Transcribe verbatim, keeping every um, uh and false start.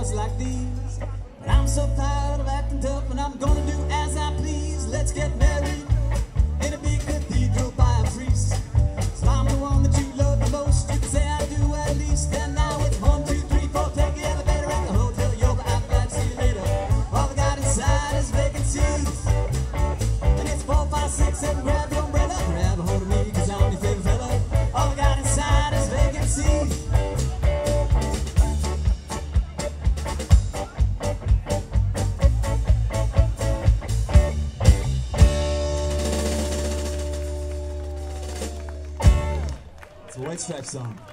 cars like these. But I'm so tired of acting tough, and I'm gonna do as I please. Let's get married in a big cathedral by a priest. So I'm the one that you love the most. You can say I do at least. And now it's one, two, three, four. Take the elevator at the hotel. Yoga, I'm glad to see you later. All I got inside is vacancies. And it's four, five, six, seven. Grab your umbrella, grab a hold of me, cause I'm your favorite fella. All I got inside is vacancies. It's a White Stripes song.